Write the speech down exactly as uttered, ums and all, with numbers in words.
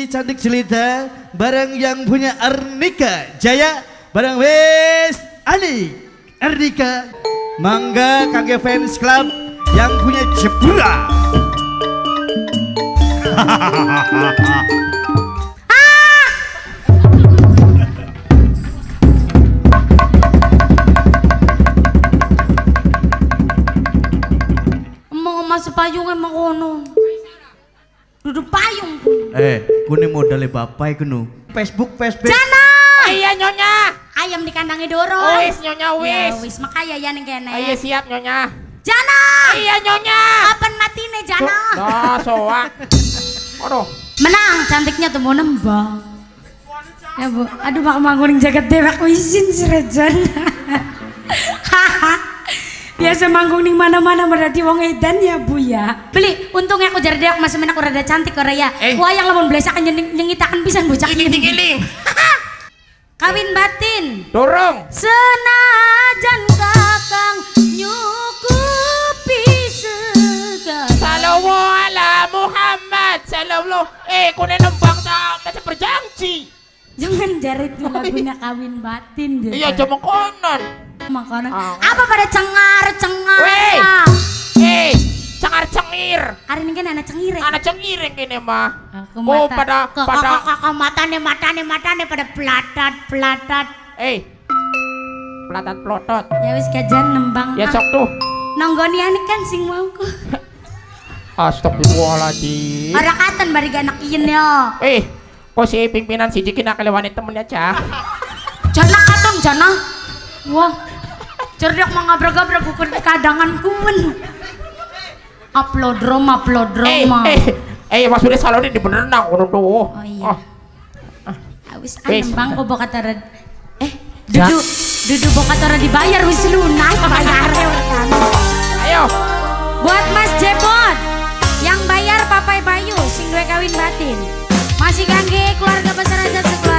cantik jelita bareng yang punya Arnika Jaya bareng wes Ani Arnika. Mangga kangge fans club yang punya Jepura. Masuk payung emang kono. Duduk payung. Eh, kune modalnya bapak kuno. Facebook, Facebook. Jana. Oh, iya nyonya. Ayam di kandangnya dorong. Oh, wis nyonya wis. Ya, wis makanya ya ning kene. Ayo siap nyonya. Jana. Iya nyonya. Kapan matine Jana? Dah soak. Aduh. Menang cantiknya tuh mau nembang. Ya bu, aduh mak mangguning jagat dewek wisin si Rejan. Haha. Biasa manggung ning mana-mana berarti wong edan ya bu ya. Beli, untungnya aku jare deok masih menak rada cantik ora ya. Eh. Wah yang lamun blesakan nyengitakan pisan bocah Giling giling. Kawin batin. Dorong. Senajan kakang nyukupi segala. Sallallahu ala Muhammad sallallahu. Eh kune nembang ta macam berjanji. Jangan jarit tuh lagunya kawin batin gitu. Iya cuma konon. Makanan. Oh. Apa pada cengar cengar? Weh. Eh, cengar cengir. Hari ini kan anak cengir. Anak cengir gini mah. Aku Oh mata. pada Kok pada. kakak matane matane matane pada pelatat pelatat. Eh. Pelatat plotot. Ya wis kajan nembang. Ya sok tuh. Nonggoni anik kan sing mauku. Astagfirullahaladzim. Ora katen bari anak ieu ya. Eh, kok si pimpinan si Jiki nak kelewani temennya cah. Jana katon jana. Wah. Cerdak mangabrak-abrak bukan kadangan kuwen. Upload rom upload Eh, rom. eh, eh, Mas Budi salonnya di bener nang udah tuh. Oh iya. Wis Wis. anembang kok bokatara. Eh, dudu dudu bokatara dibayar wis lunas bayar kan. Ayo. Buat Mas Jebot yang bayar Papai Bayu sing duwe kawin batin. Masih kangge keluarga besar aja sekeluarga.